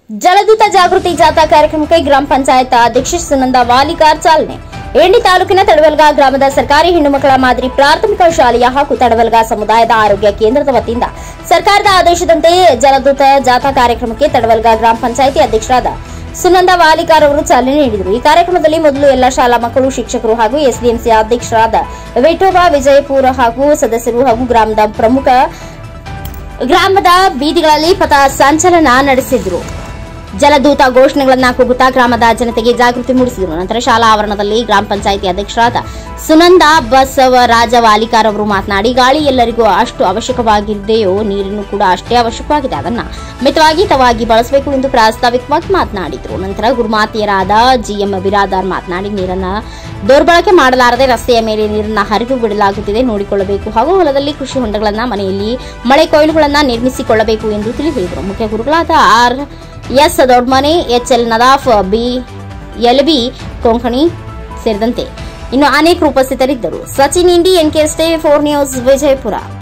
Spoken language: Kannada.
ಜಲದೂತ ಜಾಗೃತಿ ಜಾಥಾ ಕಾರ್ಯಕ್ರಮಕ್ಕೆ ಗ್ರಾಮ ಪಂಚಾಯತ್ ಅಧ್ಯಕ್ಷೆ ಸುನಂದಾ ವಾಲಿಕಾರ್ ಚಾಲನೆ. ಏಣಿ ತಾಲೂಕಿನ ತಡವಲ್ಗ ಗ್ರಾಮದ ಸರ್ಕಾರಿ ಹೆಣ್ಣು ಮಕ್ಕಳ ಮಾದರಿ ಪ್ರಾಥಮಿಕ ಶಾಲೆಯ ಹಾಗೂ ತಡವಲ್ಗ ಸಮುದಾಯದ ಆರೋಗ್ಯ ಕೇಂದ್ರದ ವತಿಯಿಂದ ಸರ್ಕಾರದ ಆದೇಶದಂತೆ ಜಲದೂತ ಜಾಥಾ ಕಾರ್ಯಕ್ರಮಕ್ಕೆ ತಡವಲ್ಗ ಗ್ರಾಮ ಪಂಚಾಯಿತಿ ಅಧ್ಯಕ್ಷರಾದ ಸುನಂದಾ ವಾಲಿಕಾರ್ ಅವರು ಚಾಲನೆ ನೀಡಿದರು. ಈ ಕಾರ್ಯಕ್ರಮದಲ್ಲಿ ಮೊದಲು ಎಲ್ಲ ಶಾಲಾ ಮಕ್ಕಳು, ಶಿಕ್ಷಕರು ಹಾಗೂ ಎಸ್ಡಿಎಂಸಿ ಅಧ್ಯಕ್ಷರಾದ ವಿಠೋಬಾ ವಿಜಯಪುರ ಹಾಗೂ ಸದಸ್ಯರು ಹಾಗೂ ಗ್ರಾಮದ ಬೀದಿಗಳಲ್ಲಿ ಪಥ ಸಂಚಲನ ನಡೆಸಿದರು. ಜಲದೂತ ಘೋಷಣೆಗಳನ್ನು ಕೂಗುತ್ತಾ ಗ್ರಾಮದ ಜನತೆಗೆ ಜಾಗೃತಿ ಮೂಡಿಸಿದರು. ನಂತರ ಶಾಲಾ ಆವರಣದಲ್ಲಿ ಗ್ರಾಮ ಪಂಚಾಯಿತಿ ಅಧ್ಯಕ್ಷರಾದ ಸುನಂದಾ ಬಸವರಾಜ ವಾಲಿಕಾರ್ ಅವರು ಮಾತನಾಡಿ, ಗಾಳಿ ಎಲ್ಲರಿಗೂ ಅಷ್ಟು ಅವಶ್ಯಕವಾಗಿದೆಯೋ ನೀರನ್ನು ಕೂಡ ಅಷ್ಟೇ ಅವಶ್ಯಕವಾಗಿದೆ. ಅದನ್ನು ಮಿತವಾಗಿ ಬಳಸಬೇಕು ಎಂದು ಪ್ರಾಸ್ತಾವಿಕವಾಗಿ ಮಾತನಾಡಿದರು. ನಂತರ ಗುರುಮಾತೆಯರಾದ ಜಿಎಂ ಬಿರಾದಾರ್ ಮಾತನಾಡಿ, ನೀರನ್ನು ದುರ್ಬಳಕೆ ಮಾಡಲಾರದೆ ರಸ್ತೆಯ ಮೇಲೆ ನೀರನ್ನು ಹರಿದು ಬಿಡಲಾಗುತ್ತಿದೆ, ನೋಡಿಕೊಳ್ಳಬೇಕು ಹಾಗೂ ಹೊಲದಲ್ಲಿ ಕೃಷಿ ಹೊಂಡಗಳನ್ನು, ಮನೆಯಲ್ಲಿ ಮಳೆ ಕೊಯ್ಲುಗಳನ್ನು ನಿರ್ಮಿಸಿಕೊಳ್ಳಬೇಕು ಎಂದು ತಿಳಿಸಿದರು. ಮುಖ್ಯ ಗುರುಗಳಾದ S Dodmane, HL Nadaf, LB Konkani ಸೇರಿದಂತೆ ಇನ್ನು ಅನೇಕರು ಉಪಸ್ಥಿತರಿದ್ದರು. ಸಚಿನ್ ಇಂಡಿ, NK Stay 4 News, ವಿಜಯಪುರ.